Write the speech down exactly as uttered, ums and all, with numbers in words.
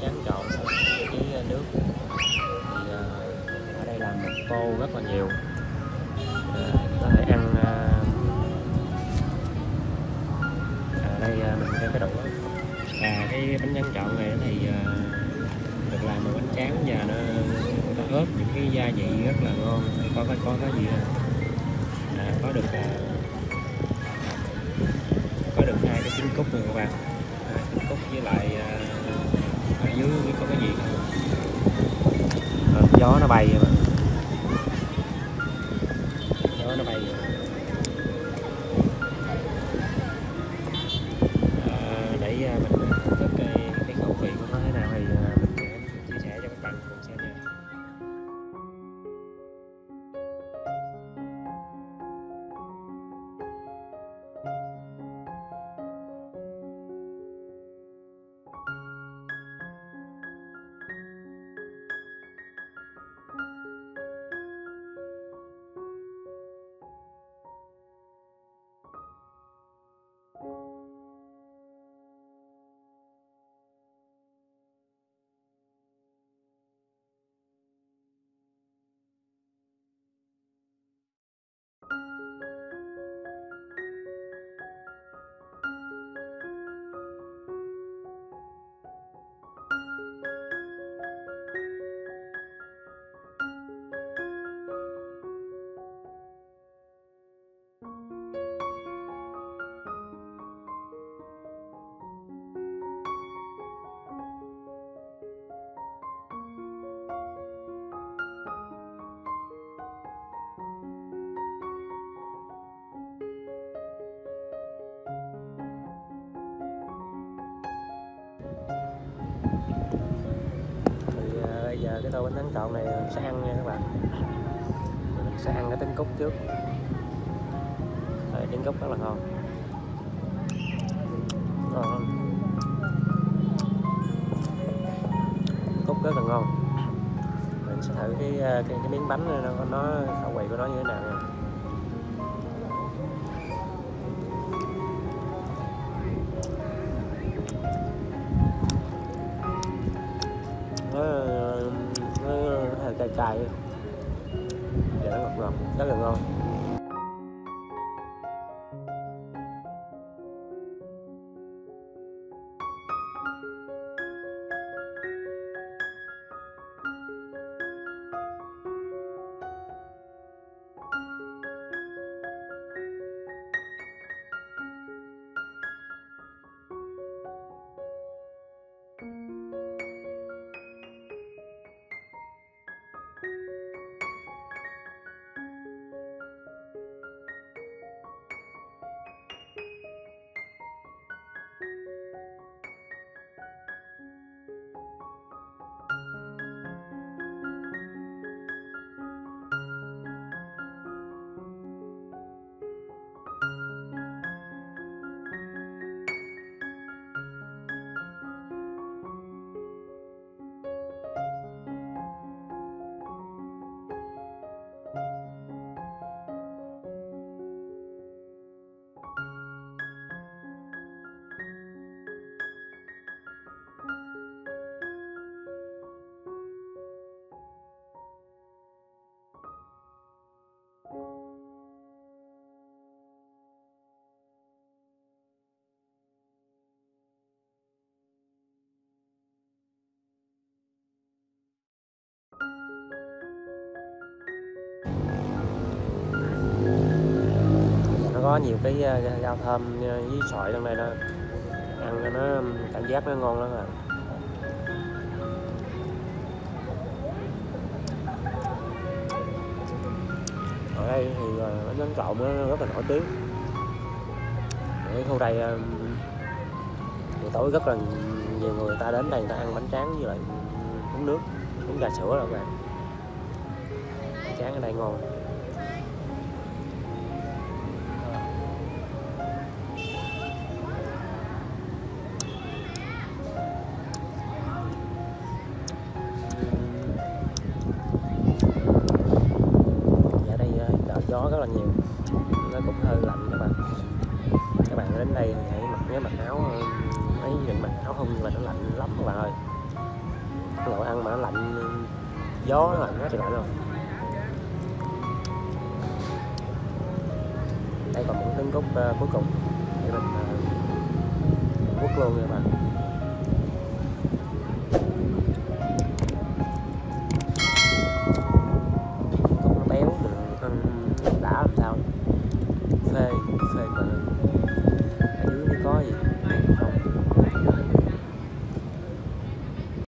tráng trộn với nước. Thì ở đây làm một tô rất là nhiều, à, có thể ăn. À, đây mình xem cái đũa. À, cái bánh tráng trộn này thì được làm bằng bánh tráng và nó người ta ướp những cái gia vị rất là ngon. Có có có cái gì à, có được à, có được hai cái trứng cút này các bạn, à, trứng cút với lại à, ở dưới có cái gì không? À, gió nó bay mà gió nó bay vậy. À, để à, mình thích cái cái khẩu vị của nó thế nào thì à, mình sẽ chia sẻ cho các bạn cùng xem nha. Bây giờ cái tô bánh tráng trộn này mình sẽ ăn nha các bạn. Mình sẽ ăn cái trứng cút trước. Đây, trứng cút rất là ngon. Ngon. Cút rất là ngon. Mình sẽ thử cái cái, cái miếng bánh này, nó nó khẩu vị của nó như thế nào nha. Nó, nó, nó hơi cay cay, và nó ngọt ngọt, rất là ngon. Có nhiều cái rau thơm với xoài trong đây đó, ăn nó cảm giác nó ngon lắm à. Ở đây thì bánh tráng trộn nó rất là nổi tiếng. Ở khu đây buổi tối rất là nhiều người ta đến đây người ta ăn bánh tráng với lại uống nước, uống trà sữa rồi các bạn. Bánh tráng ở đây ngon. Gió rất là nhiều, nó cũng hơi lạnh các bạn. Các bạn đến đây hãy mặc nhớ mặc áo, mấy những mặc áo thun mà nó lạnh lắm các bạn ơi. Ngồi ăn mà nó lạnh, gió nó lạnh quá trời lạnh luôn. Đây còn một trứng cút uh, cuối cùng để mình uh, quất luôn nha các bạn. Cút nó béo, mình ăn đã làm sao phê phê mà